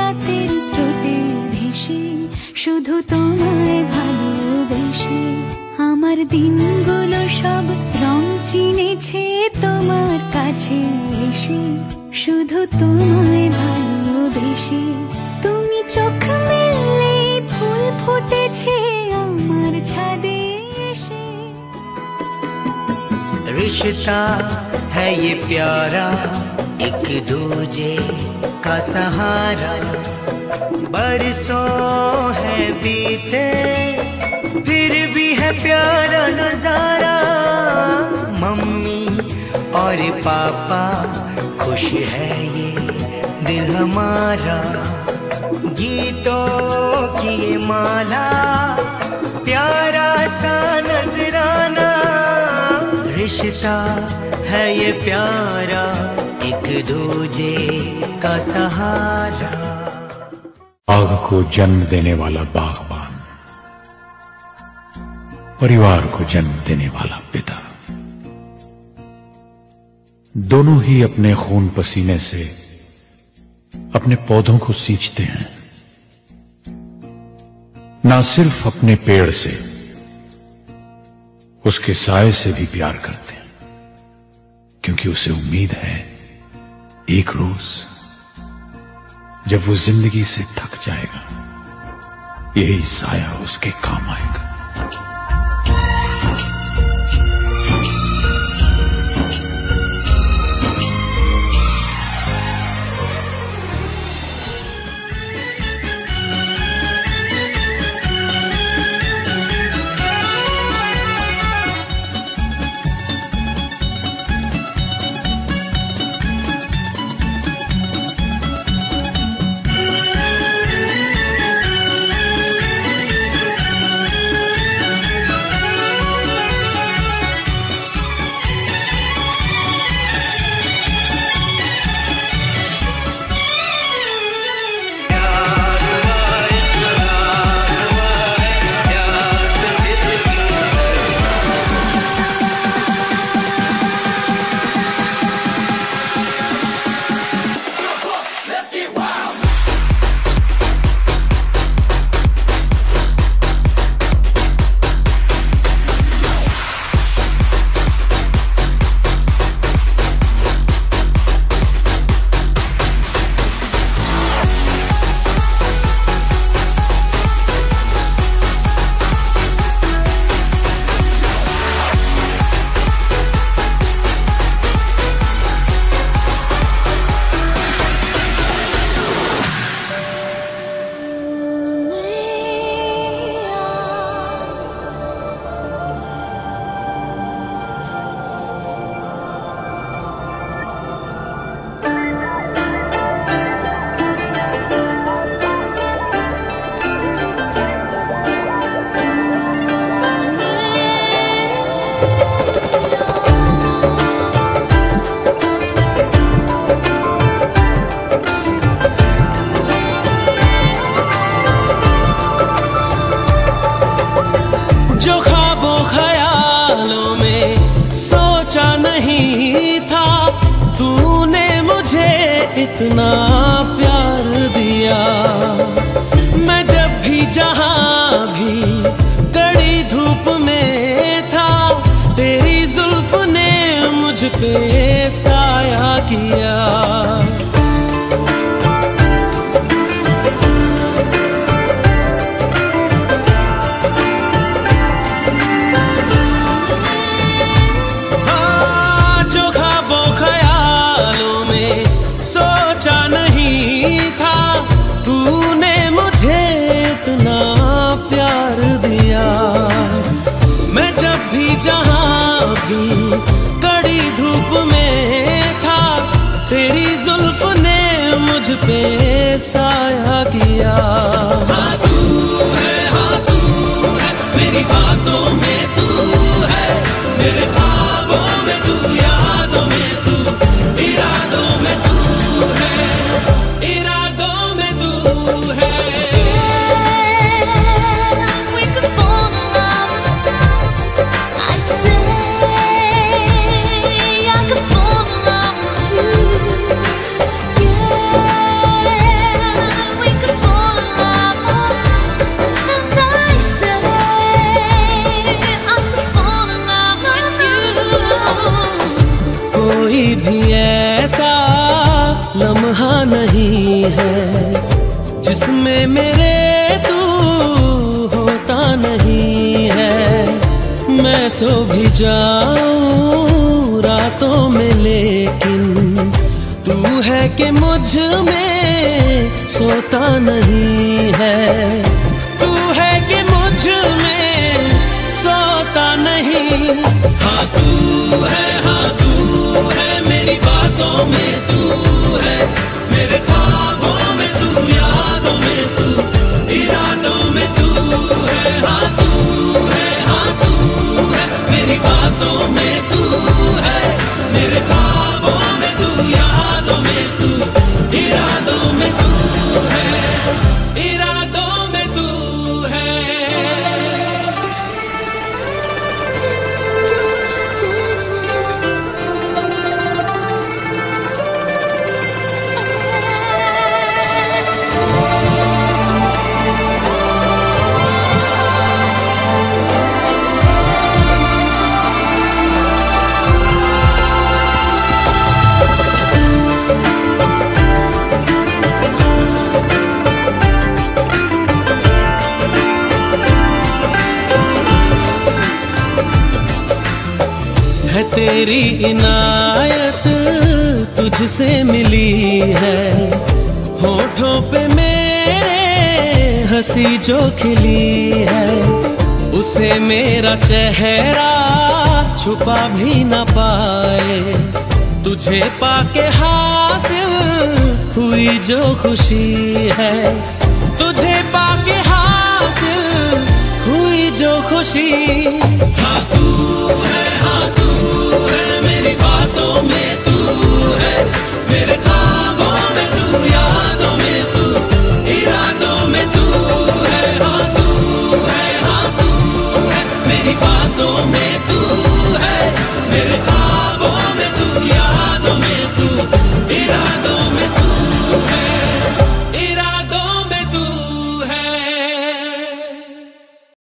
রাতের স্রোতে ভেসে শুধু তোমায় ভালোবেসে আমার দিনগুলো সব রং চিনেছে তোমার কাছে এসে শুধু তোমায় ভালোবেসে তুমি চোখ মেললে ফুল ফুটেছে আমার ছাদে এসে रिश्ता है ये प्यारा एक दूजे का सहारा बरसों है बीते फिर भी है प्यारा नजारा मम्मी और पापा खुश है ये दिल हमारा गीतों की ये माला प्यारा सा नजराना रिश्ता है ये प्यारा एक दूजे का सहारा। आग को जन्म देने वाला बागबान, परिवार को जन्म देने वाला पिता, दोनों ही अपने खून पसीने से अपने पौधों को सींचते हैं। ना सिर्फ अपने पेड़ से, उसके साए से भी प्यार करते हैं, क्योंकि उसे उम्मीद है एक रोज जब वो जिंदगी से थक जाएगा यही साया उसके काम आएगा। इतना प्यार दिया मैं जब भी जहां भी कड़ी धूप में था तेरी जुल्फ ने मुझ पे साया किया। जहां भी कड़ी धूप में था तेरी जुल्फ ने मुझ पे साया किया। हाँ तू है मेरी बातों में तू है मेरे ख्वाबों में तू यादों में तू इरादों में तू है इरादों में तू है। नहीं है, जिसमें मेरे तू होता नहीं है। मैं सो भी जाऊं रातों में, लेकिन तू है कि मुझ में सोता नहीं है। तू है कि मुझ में सोता नहीं। हाँ तू है मेरी बातों में तू है, मेरे ख्वाबों में तू, यादों में तू, इरादों में तू है। हाँ तू है मेरी बातों में तू है, मेरे ख्वाबों में तू, यादों में तू, इरादों में तू है, इरादों में तू है। है तेरी इनायत तुझसे मिली है, होठों पे मेरे हंसी जो खिली है, उसे मेरा चेहरा छुपा भी न पाए। तुझे पाके हासिल हुई जो खुशी है, तुझे पाके हासिल हुई जो खुशी। हाँ तू है मेरी बातों में तू है, मेरे ख्वाबों में तू, यादों में तू, इरादों में तू है। हाँ तू है मेरी बातों में तू है, मेरे